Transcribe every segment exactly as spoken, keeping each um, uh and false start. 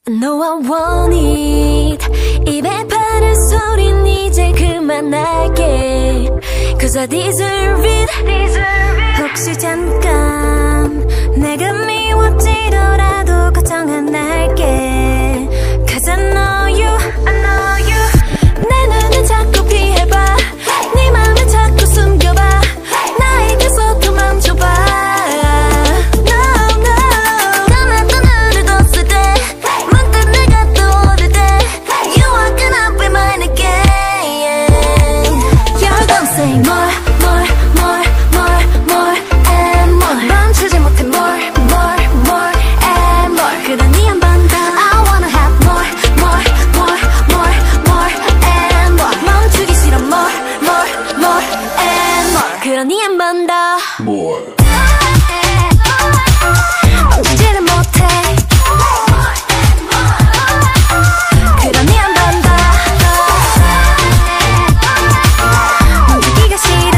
I know I want it. 입에 바른 소린 이제 그만할게. Cause I deserve it. 혹시 잠깐 내가 미워지더라도 걱정 안 할게. Cause I know you, I know you. 내 눈을 자꾸 피해봐. 네 맘을 자꾸 숨겨봐. 나에게 서도 멈춰봐. 그러니 한 번 더 More 멈추지는 못해 그러니 한 번 더 멈추기가 싫어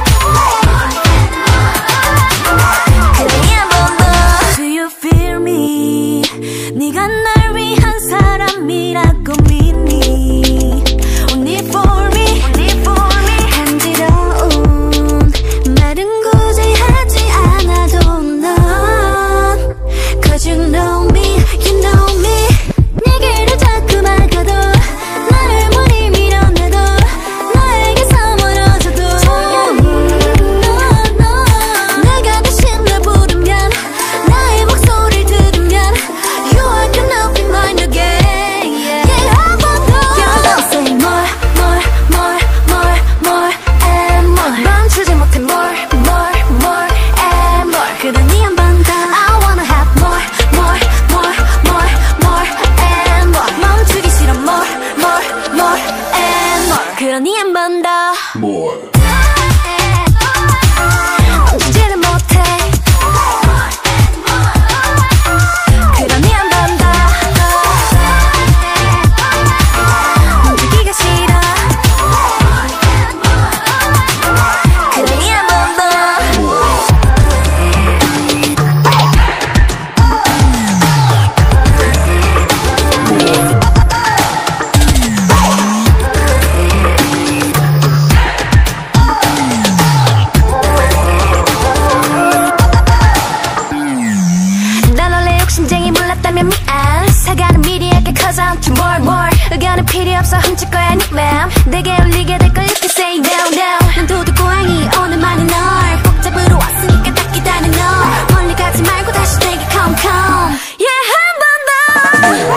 그러니 한 번 더 Do you feel me 네가 날 위한 사람이라고 믿니 Only for me Only for me 간지러운 말은 굳이 하지 않아도 넌 Cause you know me, you know me 네 길을 자꾸 막아도 나를 머리 밀어내도 너에게서 멀어져도 no, no. 내가 다시 널 부르면 나의 목소리를 들으면 You are gonna be mine again yeah. Yeah, I want more You don't say more, more, more, more, more and more 멈추지 못해 more, more, more and more 그러니 한 번 더 I wanna have more, more, more, more, more and more 멈추기 싫어 more, more, more and more 그러니 한 번 더 More 멈추지는 못해 그러니 한 번 더 멈추기가 싫어 그러니 한 번 더 난 원래 욕심쟁이 몰랐다면 미안 사과는 미리 할게 cause I'm too more more 의견은 필요 없어 훔칠 거야 네 맘 내게 울리게 될 걸 you can say no no 난 도둑 고양이 오늘만이 널 꼭 잡으러 왔으니까 딱 기다려 너 멀리 가지 말고 다시 내게 come come yeah 한 번 더